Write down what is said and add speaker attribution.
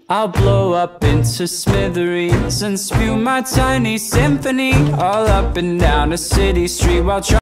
Speaker 1: I'll blow up into smithereens and spew my tiny symphony all up and down a city street while trying